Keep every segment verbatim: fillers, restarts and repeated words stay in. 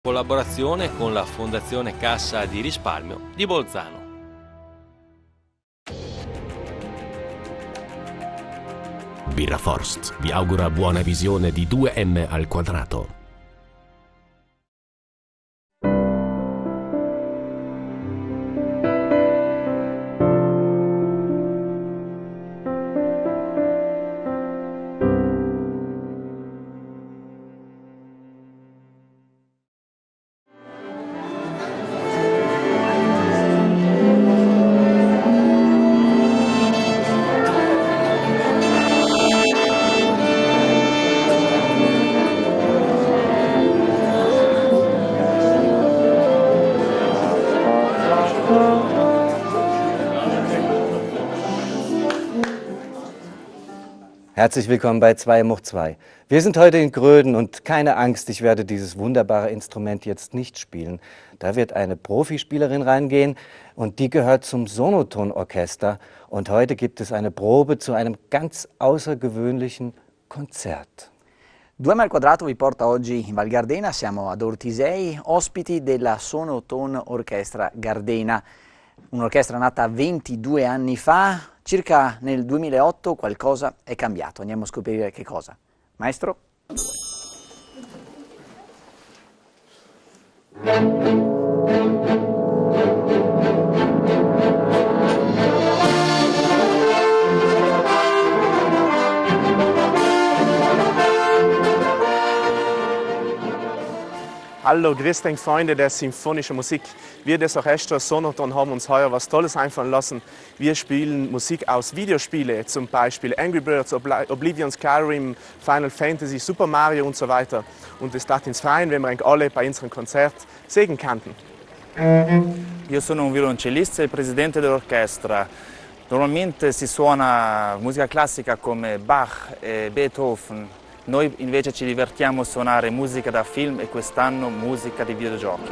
collaborazione con la Fondazione Cassa di Risparmio di Bolzano. Birra Forst vi augura buona visione di due emme al quadrato. Herzlich willkommen bei zwei hoch zwei. Wir sind heute in Gröden und keine Angst, ich werde dieses wunderbare Instrument jetzt nicht spielen. Da wird eine Profispielerin reingehen und die gehört zum Sonoton-Orchester. Und heute gibt es eine Probe zu einem ganz außergewöhnlichen Konzert. due emme al quadrato vi porta oggi in Val Gardena, siamo ad Ortisei, ospiti della Sonoton Orchestra Gardena. Un'orchestra nata ventidue anni fa, circa nel duemilaotto qualcosa è cambiato, andiamo a scoprire che cosa. Maestro? Hallo, grüß dich Freunde der symphonischen Musik. Wir des Orchesters Sonoton haben uns heuer was Tolles einfallen lassen. Wir spielen Musik aus Videospielen, zum Beispiel Angry Birds, Oblivion, Skyrim, Final Fantasy, Super Mario und so weiter. Und es tat uns freuen, wenn wir alle bei unserem Konzert sehen könnten. Io sono un violoncellista e il presidente dell'orchestra. Normalmente si suona musica classica come Bach e Beethoven. Noi invece ci divertiamo a suonare musica da film e quest'anno musica di videogiochi.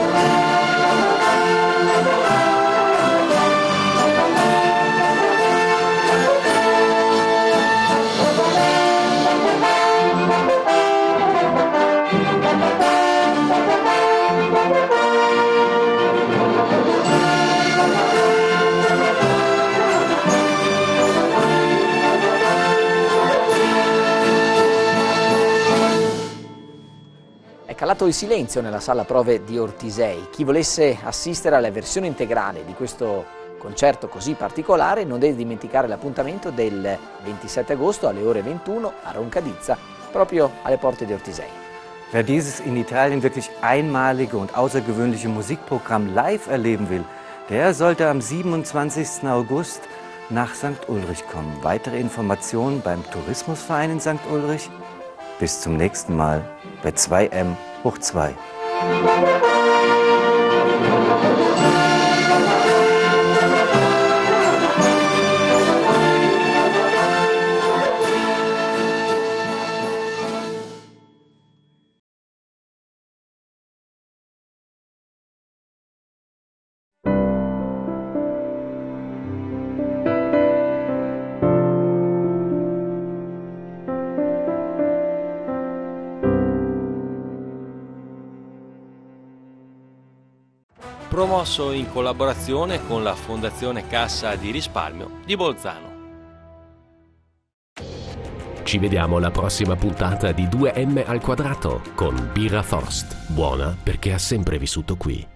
È calato il silenzio nella sala prove di Ortisei. Chi volesse assistere alla versione integrale di questo concerto così particolare non deve dimenticare l'appuntamento del ventisette agosto alle ore ventuno a Roncadizza, proprio alle porte di Ortisei. Wer dieses in Italien wirklich einmalige und außergewöhnliche Musikprogramm live erleben will, der sollte am siebenundzwanzigsten August nach Sankt Ulrich kommen. Weitere Informationen beim Tourismusverein in Sankt Ulrich. Bis zum nächsten Mal bei zwei emme hoch zwei. Promosso in collaborazione con la Fondazione Cassa di Risparmio di Bolzano. Ci vediamo alla prossima puntata di due emme al quadrato con Birra Forst. Buona perché ha sempre vissuto qui.